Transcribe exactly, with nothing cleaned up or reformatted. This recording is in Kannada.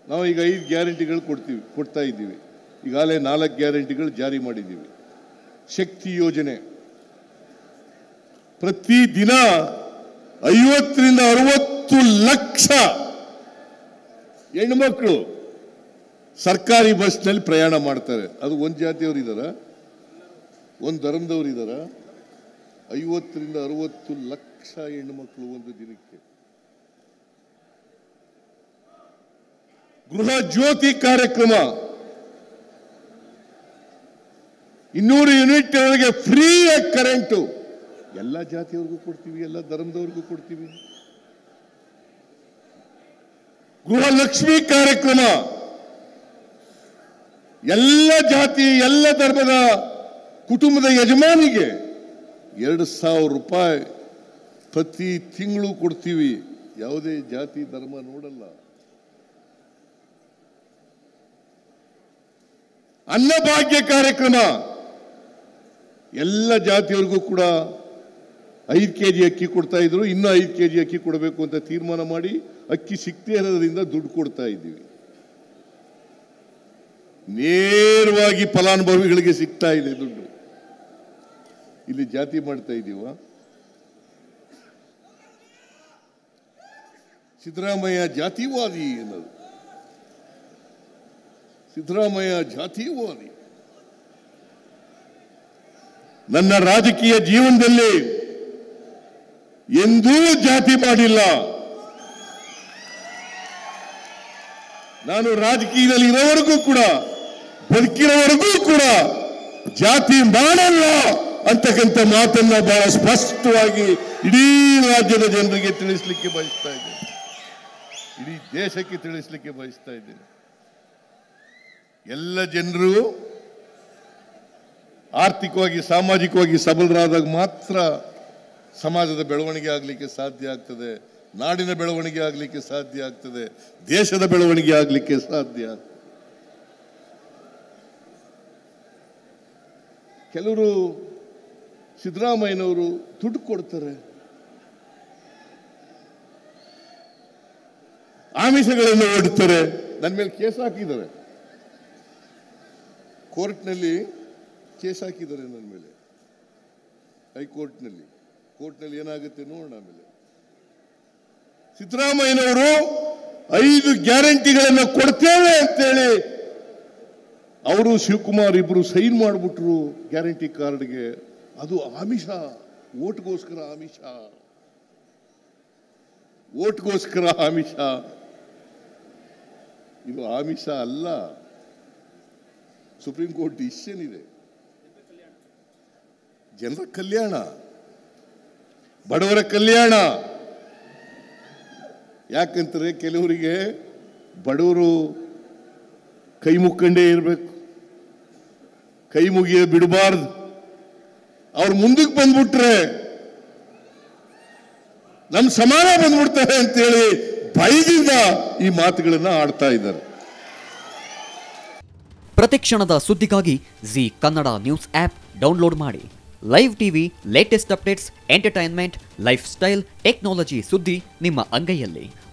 ನಾವು ಈಗ ಐದು ಗ್ಯಾರಂಟಿಗಳು ಕೊಡ್ತೀವಿ ಕೊಡ್ತಾ ಇದ್ದೀವಿ. ಈಗಾಗಲೇ ನಾಲ್ಕು ಗ್ಯಾರಂಟಿಗಳು ಜಾರಿ ಮಾಡಿದ್ದೀವಿ. ಶಕ್ತಿ ಯೋಜನೆ ಪ್ರತಿ ದಿನ ಐವತ್ತರಿಂದ ಅರವತ್ತು ಲಕ್ಷ ಹೆಣ್ಮಕ್ಳು ಸರ್ಕಾರಿ ಬಸ್ನಲ್ಲಿ ಪ್ರಯಾಣ ಮಾಡ್ತಾರೆ. ಅದು ಒಂದು ಜಾತಿಯವರು ಇದ್ದಾರ, ಒಂದು ಧರ್ಮದವರು ಇದ್ದಾರ. ಐವತ್ತರಿಂದ ಅರವತ್ತು ಲಕ್ಷ ಹೆಣ್ಮಕ್ಳು ಒಂದು ದಿನಕ್ಕೆ. ಗೃಹ ಜ್ಯೋತಿ ಕಾರ್ಯಕ್ರಮ ಇನ್ನೂರು ಯೂನಿಟ್ ಅವರಿಗೆ ಫ್ರೀ ಕರೆಂಟು ಎಲ್ಲ ಜಾತಿಯವ್ರಿಗೂ ಕೊಡ್ತೀವಿ, ಎಲ್ಲ ಧರ್ಮದವ್ರಿಗೂ ಕೊಡ್ತೀವಿ. ಗೃಹಲಕ್ಷ್ಮಿ ಕಾರ್ಯಕ್ರಮ ಎಲ್ಲ ಜಾತಿ ಎಲ್ಲ ಧರ್ಮದ ಕುಟುಂಬದ ಯಜಮಾನಿಗೆ ಎರಡು ಸಾವಿರ ರೂಪಾಯಿ ಪ್ರತಿ ತಿಂಗಳು ಕೊಡ್ತೀವಿ. ಯಾವುದೇ ಜಾತಿ ಧರ್ಮ ನೋಡಲ್ಲ. ಅನ್ನಭಾಗ್ಯ ಕಾರ್ಯಕ್ರಮ ಎಲ್ಲ ಜಾತಿಯವರಿಗೂ ಕೂಡ ಐದು ಕೆ ಜಿ ಅಕ್ಕಿ ಕೊಡ್ತಾ ಇದ್ರು. ಇನ್ನೂ ಐದು ಕೆ ಜಿ ಅಕ್ಕಿ ಕೊಡಬೇಕು ಅಂತ ತೀರ್ಮಾನ ಮಾಡಿ ಅಕ್ಕಿ ಸಿಕ್ತೇ ಇರೋದ್ರಿಂದ ದುಡ್ಡು ಕೊಡ್ತಾ ಇದ್ದೀವಿ. ನೇರವಾಗಿ ಫಲಾನುಭವಿಗಳಿಗೆ ಸಿಗ್ತಾ ಇದೆ ದುಡ್ಡು. ಇಲ್ಲಿ ಜಾತಿ ಮಾಡ್ತಾ ಇದ್ದೀವ? ಸಿದ್ದರಾಮಯ್ಯ ಜಾತಿವಾದಿ ಅನ್ನೋದು. ಸಿದ್ದರಾಮಯ್ಯ ಜಾತಿವಾದಿ. ನನ್ನ ರಾಜಕೀಯ ಜೀವನದಲ್ಲಿ ಎಂದೂ ಜಾತಿ ಮಾಡಿಲ್ಲ. ನಾನು ರಾಜಕೀಯದಲ್ಲಿ ಇರೋವರೆಗೂ ಕೂಡ ಬದುಕಿರೋವರೆಗೂ ಕೂಡ ಜಾತಿ ಮಾಡಲ್ಲ ಅಂತಕ್ಕಂಥ ಮಾತನ್ನ ಬಹಳ ಸ್ಪಷ್ಟವಾಗಿ ಇಡೀ ರಾಜ್ಯದ ಜನರಿಗೆ ತಿಳಿಸಲಿಕ್ಕೆ ಬಯಸ್ತಾ ಇದ್ದೇನೆ, ಇಡೀ ದೇಶಕ್ಕೆ ತಿಳಿಸಲಿಕ್ಕೆ ಬಯಸ್ತಾ ಇದ್ದೇನೆ. ಎಲ್ಲ ಜನರು ಆರ್ಥಿಕವಾಗಿ ಸಾಮಾಜಿಕವಾಗಿ ಸಬಲರಾದಾಗ ಮಾತ್ರ ಸಮಾಜದ ಬೆಳವಣಿಗೆ ಆಗಲಿಕ್ಕೆ ಸಾಧ್ಯ ಆಗ್ತದೆ, ನಾಡಿನ ಬೆಳವಣಿಗೆ ಆಗಲಿಕ್ಕೆ ಸಾಧ್ಯ ಆಗ್ತದೆ, ದೇಶದ ಬೆಳವಣಿಗೆ ಆಗಲಿಕ್ಕೆ ಸಾಧ್ಯ ಆಗ್ತದೆ. ಕೆಲವರು ಸಿದ್ದರಾಮಯ್ಯನವರು ದುಡ್ಡು ಕೊಡ್ತಾರೆ, ಆಮಿಷಗಳನ್ನು ಒಡ್ತಾರೆ. ನನ್ನ ಮೇಲೆ ಕೇಸ್ ಹಾಕಿದ್ದಾರೆ, ಕೋರ್ಟ್ನಲ್ಲಿ ಕೇಸ್ ಹಾಕಿದ್ದಾರೆ ನನ್ನ ಮೇಲೆ, ಹೈಕೋರ್ಟ್ನಲ್ಲಿ. ಕೋರ್ಟ್ನಲ್ಲಿ ಏನಾಗುತ್ತೆ ನೋಡೋಣ. ಆಮೇಲೆ ಸಿದ್ದರಾಮಯ್ಯನವರು ಐದು ಗ್ಯಾರಂಟಿಗಳನ್ನು ಕೊಡ್ತೇವೆ ಅಂತೇಳಿ ಅವರು ಶಿವಕುಮಾರ್ ಇಬ್ರು ಸೈನ್ ಮಾಡಿಬಿಟ್ರು ಗ್ಯಾರಂಟಿ ಕಾರ್ಡ್ಗೆ. ಅದು ಆಮಿಷ, ಓಟ್ಗೋಸ್ಕರ ಆಮಿಷ, ಓಟ್ಗೋಸ್ಕರ ಆಮಿಷ. ಇದು ಆಮಿಷ ಅಲ್ಲ, ಸುಪ್ರೀಂ ಕೋರ್ಟ್ ಡಿಸಿಷನ್ ಇದೆ. ಜನರ ಕಲ್ಯಾಣ, ಬಡವರ ಕಲ್ಯಾಣ. ಯಾಕಂತಾರೆ ಕೆಲವರಿಗೆ ಬಡವರು ಕೈ ಮುಕ್ಕಂಡೇ ಇರಬೇಕು, ಕೈ ಮುಗಿಯ ಬಿಡಬಾರ್ದು. ಅವ್ರು ಮುಂದಕ್ಕೆ ಬಂದ್ಬಿಟ್ರೆ ನಮ್ಮ ಸಮಾನ ಬಂದ್ಬಿಡ್ತಾರೆ ಅಂತೇಳಿ ಭಯದಿಂದ ಈ ಮಾತುಗಳನ್ನ ಆಡ್ತಾ ಇದ್ದಾರೆ. ಪ್ರತಿಕ್ಷಣದ ಸುದ್ದಿಗಾಗಿ Zee Kannada news app download ಮಾಡಿ. Live TV, latest updates, entertainment, lifestyle, technology ಸುದ್ದಿ ನಿಮ್ಮ ಅಂಗೈಯಲ್ಲಿ.